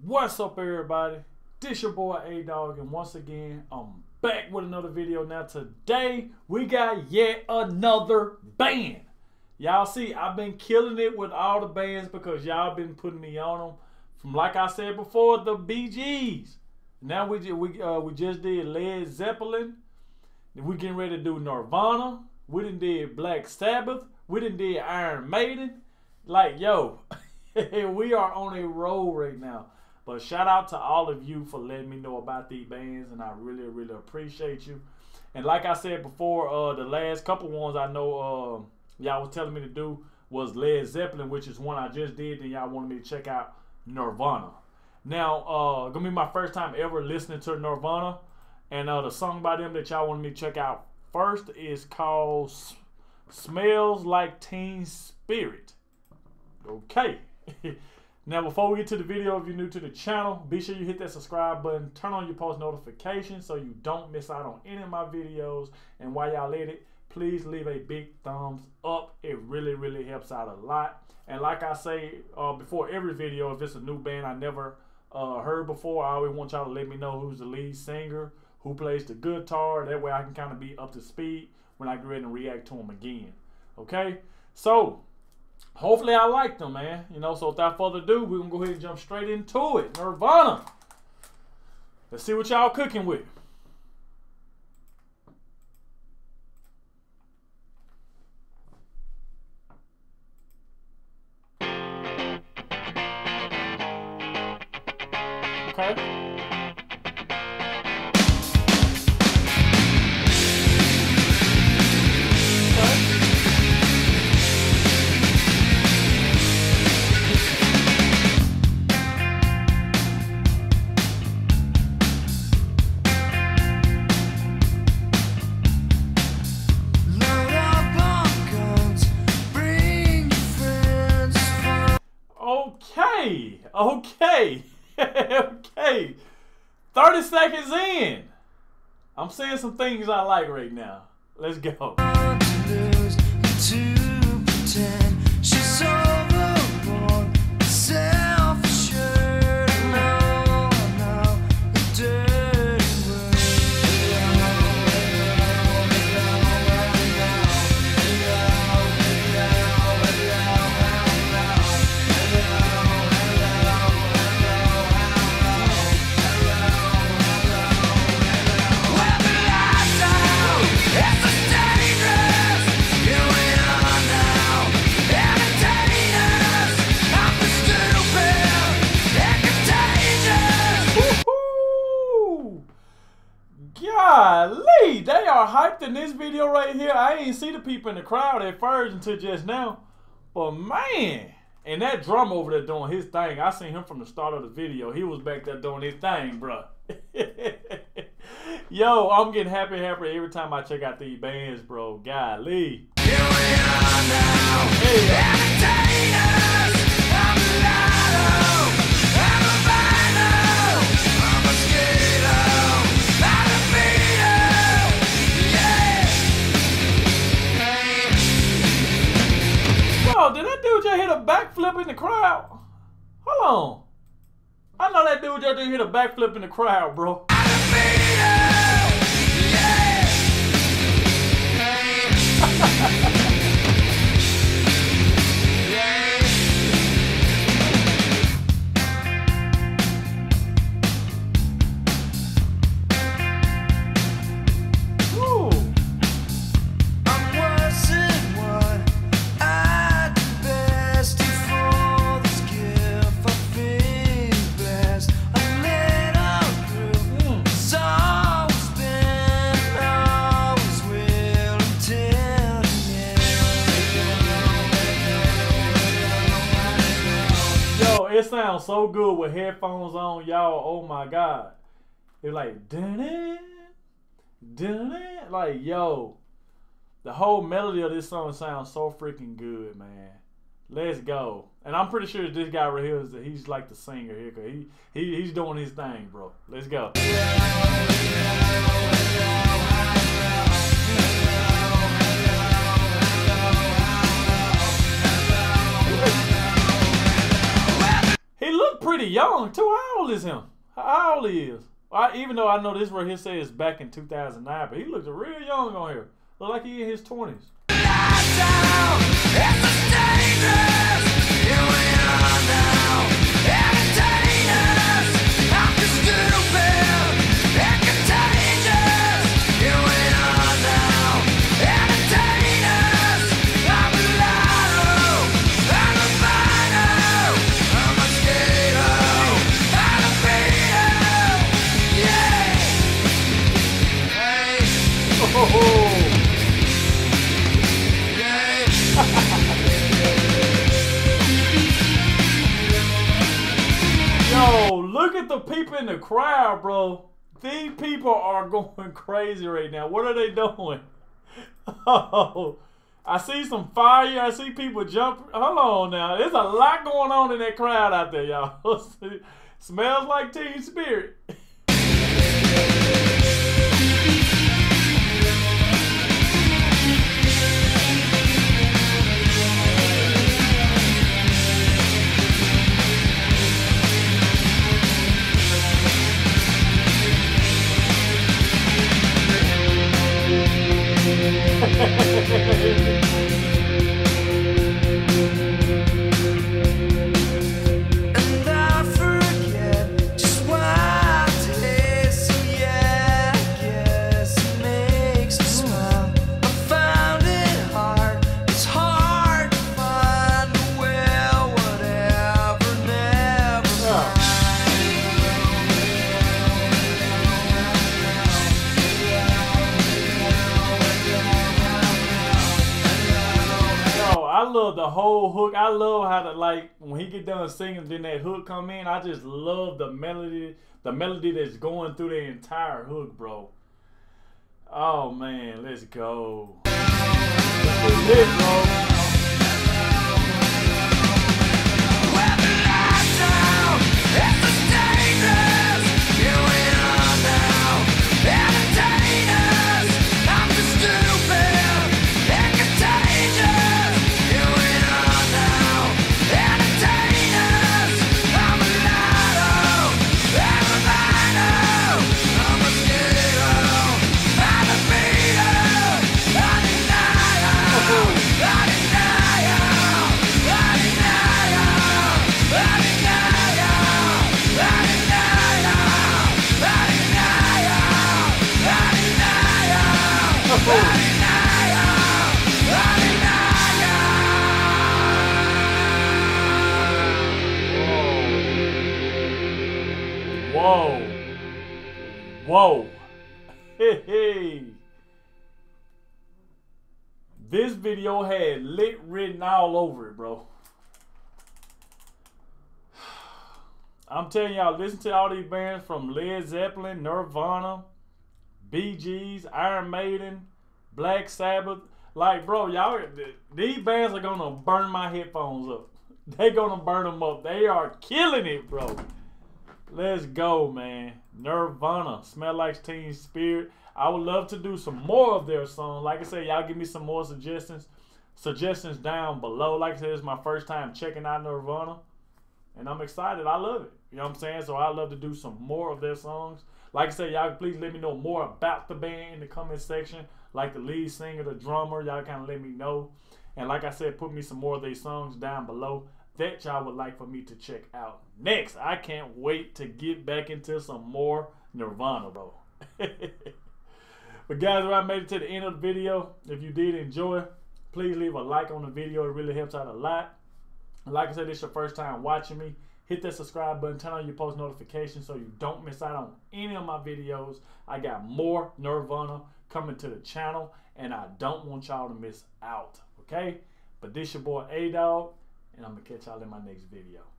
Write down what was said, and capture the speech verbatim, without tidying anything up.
What's up, everybody? This your boy A-Dog, and once again, I'm back with another video. Now today, we got yet another band. Y'all see, I've been killing it with all the bands because y'all been putting me on them. From, like I said before, the Bee Gees. Now we, we, uh, we just did Led Zeppelin. We getting ready to do Nirvana. We done did Black Sabbath. We done did Iron Maiden. Like, yo, we are on a roll right now. But shout out to all of you for letting me know about these bands, and I really, really appreciate you. And like I said before, uh, the last couple ones I know uh, y'all was telling me to do was Led Zeppelin, which is one I just did, and y'all wanted me to check out Nirvana. Now, uh, gonna be my first time ever listening to Nirvana, and uh, the song by them that y'all wanted me to check out first is called Smells Like Teen Spirit. Okay. Now, before we get to the video, if you're new to the channel, be sure you hit that subscribe button, turn on your post notifications so you don't miss out on any of my videos. And while y'all at it, please leave a big thumbs up. It really, really helps out a lot. And like I say uh, before every video, if it's a new band I never uh, heard before, I always want y'all to let me know who's the lead singer, who plays the guitar. That way I can kind of be up to speed when I get ready to react to them again. Okay? So, hopefully I like them, man. You know, so without further ado, we're going to go ahead and jump straight into it. Nirvana. Let's see what y'all cooking with. Okay. Okay, okay, okay. thirty seconds in. I'm saying some things I like right now. Let's go. Golly, they are hyped in this video right here. I ain't see the people in the crowd at first until just now. But man, and that drum over there doing his thing. I seen him from the start of the video. He was back there doing his thing, bro. Yo, I'm getting happy, happy every time I check out these bands, bro. Golly. Here we are now. Hey. Oh, did that dude just hit a backflip in the crowd? Hold on. I know that dude just hit a backflip in the crowd, bro. It sounds so good with headphones on, y'all. Oh my God. It's like, dun it, dun it. Like, yo, the whole melody of this song sounds so freaking good, man. Let's go. And I'm pretty sure this guy right here is that he's like the singer here, cause he, he he's doing his thing, bro. Let's go. He looked pretty young too. How old is him? How old he is? I, even though I know this right here says back in two thousand nine, but he looks real young on here. Look like he in his twenties. Yo, look at the people in the crowd, bro. These people are going crazy right now. What are they doing? Oh, I see some fire. I see people jump. Hold on now. There's a lot going on in that crowd out there, y'all. Smells like Teen Spirit. And I forget just why it is, so yeah, I guess it makes me smile. I found it hard, it's hard to find a well, whatever, never mind. I love the whole hook. I love how the like when he get done singing, then that hook come in. I just love the melody, the melody that's going through the entire hook, bro. Oh man, let's go. Let's do this, bro. Whoa. Whoa. Hey, hey. This video had lit written all over it, bro. I'm telling y'all, listen to all these bands from Led Zeppelin, Nirvana, Bee Gees, Iron Maiden, Black Sabbath. Like, bro, y'all, these bands are gonna burn my headphones up. They gonna burn them up. They are killing it, bro. Let's go, man. Nirvana, Smell Like Teen Spirit. I would love to do some more of their songs. Like I said, y'all give me some more suggestions. Suggestions down below. Like I said, it's my first time checking out Nirvana. And I'm excited. I love it. You know what I'm saying? So I love to do some more of their songs. Like I said, y'all please let me know more about the band in the comment section. Like the lead singer, the drummer, y'all kind of let me know. And like I said, put me some more of their songs down below that y'all would like for me to check out next. I can't wait to get back into some more Nirvana, bro. But guys, I made it to the end of the video. If you did enjoy, please leave a like on the video. It really helps out a lot. Like I said, this is your first time watching me. Hit that subscribe button, turn on your post notifications so you don't miss out on any of my videos. I got more Nirvana coming to the channel, and I don't want y'all to miss out, okay? But this your boy A-Dog, and I'm going to catch y'all in my next video.